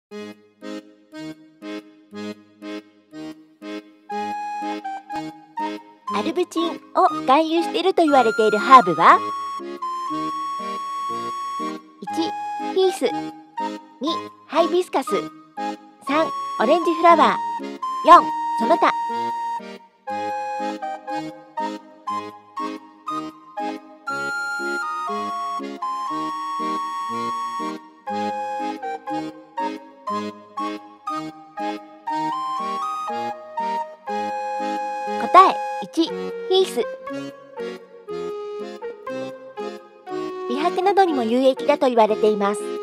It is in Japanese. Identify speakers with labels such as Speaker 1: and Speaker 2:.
Speaker 1: アルブチンを含有していると言われているハーブは1、ピース、2、ハイビスカス、3、オレンジフラワー、4、その他。答え1、ヒース。美白などにも有益だと言われています。